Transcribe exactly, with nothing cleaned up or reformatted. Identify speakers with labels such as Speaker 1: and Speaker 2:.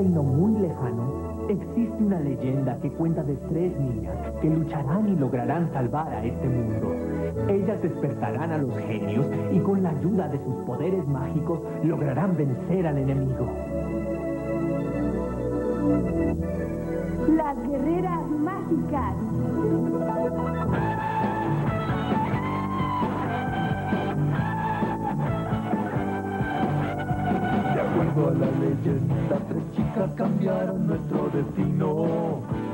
Speaker 1: reino muy lejano, existe una leyenda que cuenta de tres niñas que lucharán y lograrán salvar a este mundo. Ellas despertarán a los genios y con la ayuda de sus poderes mágicos lograrán vencer al enemigo.
Speaker 2: Las guerreras mágicas.
Speaker 3: De acuerdo a la leyenda, tres chicas cambiaron nuestro destino.